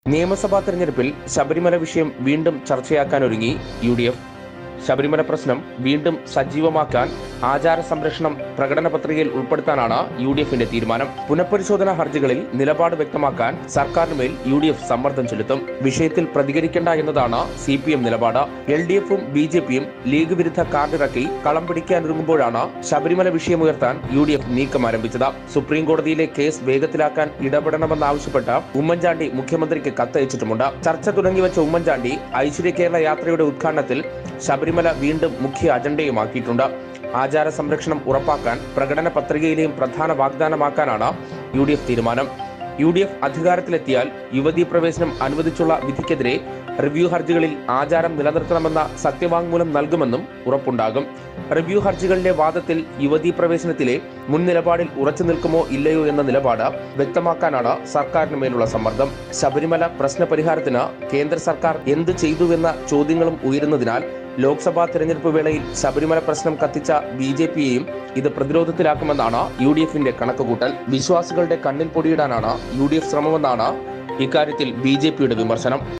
നിയമസഭാ തെരഞ്ഞെടുപ്പിൽ ശബരിമല വിഷയം വീണ്ടും ചർച്ചയാക്കാനൊരുങ്ങി UDF. ശബരിമല പ്രശ്നം വീണ്ടും സജീവമാക്കാൻ ആചാര സംരക്ഷണം പ്രകടന പത്രികയിൽ ഉൾപ്പെടുത്താനാണ് UDFന്റെ തീരുമാനം. പുനഃപരിശോധനാ ഹർജികളിൽ നിലപാട് വ്യക്തമാക്കാൻ സർക്കാരിനുമേൽ UDF സമ്മർദ്ദം ചെലുത്തും. വിഷയത്തിൽ പ്രതികരിക്കേണ്ട എന്നതാണ് CPM നിലപാട്. LDFും BJPയും ലീഗ് വിരുദ്ധ കാർഡിറക്കി കളം പിടിക്കാനൊരുങ്ങുമ്പോഴാണ് ശബരിമല വിഷയമുയർത്താൻ UDF നീക്കം ആരംഭിച്ചത്. സുപ്രീം കോടതിയിലെ കേസ് വേഗത്തിലാക്കാൻ ഇടപെടണമെന്നാവശ്യപ്പെട്ട് ഉമ്മൻചാണ്ടി മുഖ്യമന്ത്രിക്ക് കത്തയച്ചിട്ടുമുണ്ട്. ചർച്ച തുടങ്ങിവെച്ച ഉമ്മൻചാണ്ടി ഐശ്വര്യ കേരള യാത്രയുടെ ഉദ്ഘാടനത്തിൽ ശബരിമല വീണ്ടും മുഖ്യ അജണ്ടയുമാക്കിയിട്ടുണ്ട്. ആചാര സംരക്ഷണം ഉറപ്പാക്കാൻ പ്രകടന പത്രികയിലെയും പ്രധാന വാഗ്ദാനമാക്കാനാണ് UDF തീരുമാനം. UDF അധികാരത്തിലെത്തിയാൽ യുവതീ പ്രവേശനം അനുവദിച്ചുള്ള വിധിക്കെതിരെ റിവ്യൂ ഹർജികളിൽ ആചാരം നിലനിർത്തണമെന്ന സത്യവാങ്മൂലം നൽകുമെന്നും ഉറപ്പുണ്ടാകും. റിവ്യൂ ഹർജികളിലെ വാദത്തിൽ യുവതീ പ്രവേശനത്തിലെ മുൻ നിലപാടിൽ ഉറച്ചു നിൽക്കുമോ ഇല്ലയോ എന്ന നിലപാട് വ്യക്തമാക്കാനാണ് സർക്കാരിന് മേലുള്ള സമ്മർദ്ദം. ശബരിമല പ്രശ്ന പരിഹാരത്തിന് കേന്ദ്ര സർക്കാർ എന്ത് ചെയ്തുവെന്ന ചോദ്യങ്ങളും ഉയരുന്നതിനാൽ ലോക്സഭാ തെരഞ്ഞെടുപ്പ് വേളയിൽ ശബരിമല പ്രശ്നം കത്തിച്ച BJPയെയും ഇത് പ്രതിരോധത്തിലാക്കുമെന്നാണ് UDFന്റെ കണക്കുകൂട്ടൽ. വിശ്വാസികളുടെ കണ്ണിൽ പൊടിയിടാനാണ് UDF ശ്രമമെന്നാണ് ഇക്കാര്യത്തിൽ BJPയുടെ വിമർശനം.